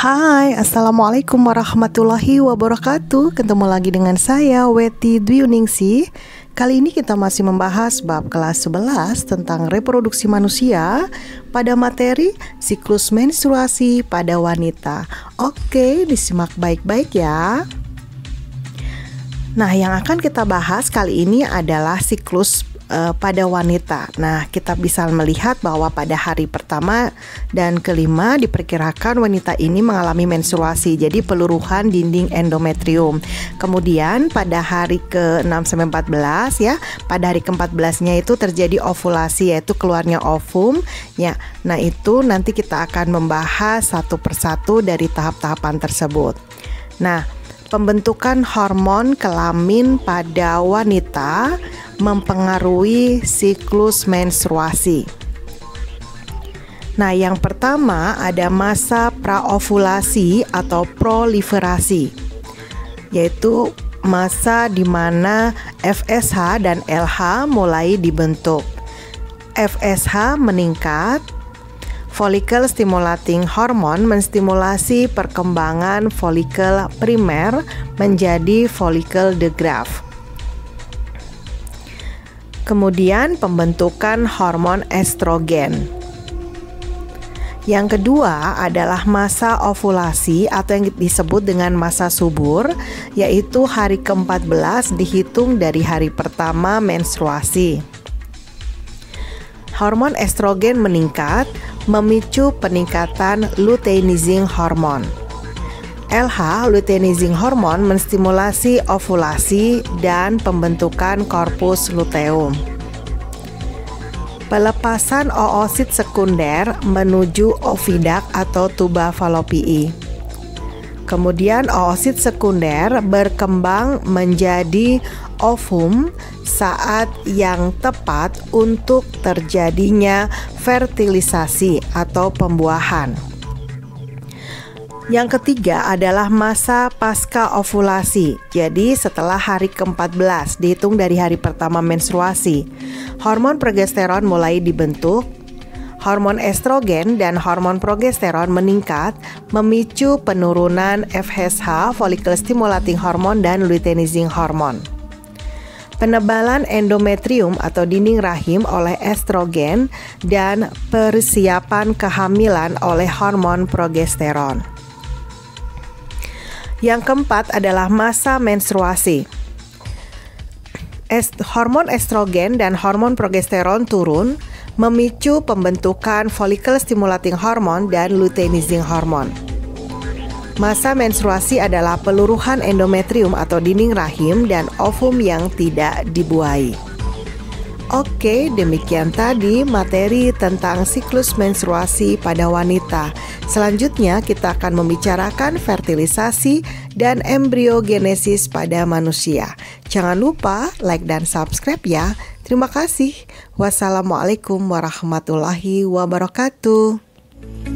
Hai, Assalamualaikum warahmatullahi wabarakatuh. Ketemu lagi dengan saya, Weti Dwiuningsih. Kali ini kita masih membahas bab kelas 11 tentang reproduksi manusia pada materi siklus menstruasi pada wanita. Oke, disimak baik-baik ya. Nah, yang akan kita bahas kali ini adalah siklus pada wanita. Nah, kita bisa melihat bahwa pada hari pertama dan kelima diperkirakan wanita ini mengalami menstruasi, jadi peluruhan dinding endometrium. Kemudian pada hari ke-6-14 ya, pada hari ke-14-nya itu terjadi ovulasi, yaitu keluarnya ovum ya. Nah, itu nanti kita akan membahas satu persatu dari tahap-tahapan tersebut. Nah, pembentukan hormon kelamin pada wanita mempengaruhi siklus menstruasi. Nah, yang pertama ada masa praovulasi atau proliferasi, yaitu masa di mana FSH dan LH mulai dibentuk. FSH meningkat, follicle stimulating hormone menstimulasi perkembangan folikel primer menjadi folikel de Graaff. Kemudian pembentukan hormon estrogen. Yang kedua adalah masa ovulasi atau yang disebut dengan masa subur, yaitu hari ke-14 dihitung dari hari pertama menstruasi. Hormon estrogen meningkat, memicu peningkatan luteinizing hormone. LH, luteinizing hormone, menstimulasi ovulasi dan pembentukan korpus luteum. Pelepasan oosit sekunder menuju ovidak atau tuba falopii. Kemudian oosit sekunder berkembang menjadi ovum saat yang tepat untuk terjadinya fertilisasi atau pembuahan. Yang ketiga adalah masa pasca ovulasi. Jadi setelah hari ke-14 dihitung dari hari pertama menstruasi, hormon progesteron mulai dibentuk. Hormon estrogen dan hormon progesteron meningkat, memicu penurunan FSH, follicle stimulating hormone, dan luteinizing hormone. Penebalan endometrium atau dinding rahim oleh estrogen dan persiapan kehamilan oleh hormon progesteron. Yang keempat adalah masa menstruasi. Hormon estrogen dan hormon progesteron turun, memicu pembentukan follicle stimulating hormone dan luteinizing hormone. Masa menstruasi adalah peluruhan endometrium atau dinding rahim dan ovum yang tidak dibuahi. Oke, demikian tadi materi tentang siklus menstruasi pada wanita. Selanjutnya kita akan membicarakan fertilisasi dan embriogenesis pada manusia. Jangan lupa like dan subscribe ya. Terima kasih. Wassalamualaikum warahmatullahi wabarakatuh.